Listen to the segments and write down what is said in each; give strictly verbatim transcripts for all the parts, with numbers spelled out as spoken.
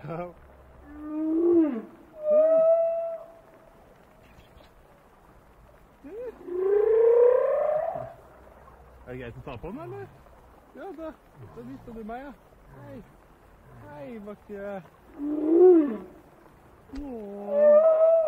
Ja. Er det greit å ta på den, eller? Ja, da, da visste du meg, ja. Hei. Hei, vakre. Åh.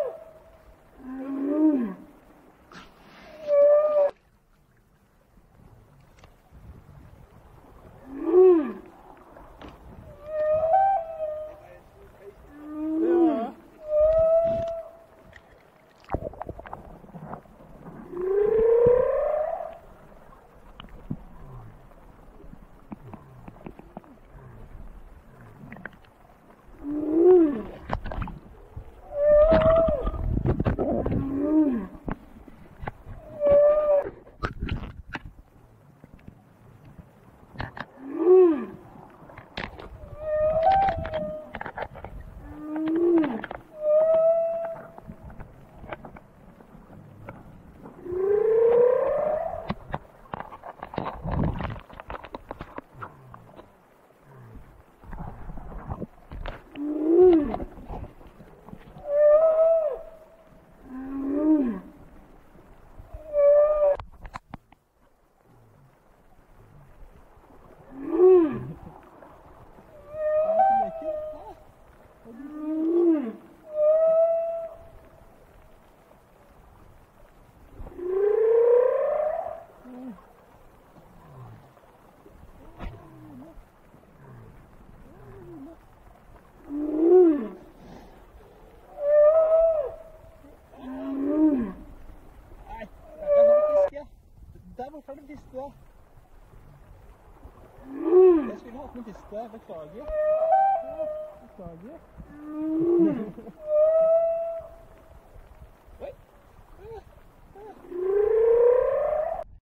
Hvorfor er det disse? Jeg skulle hatt med disse, beklager.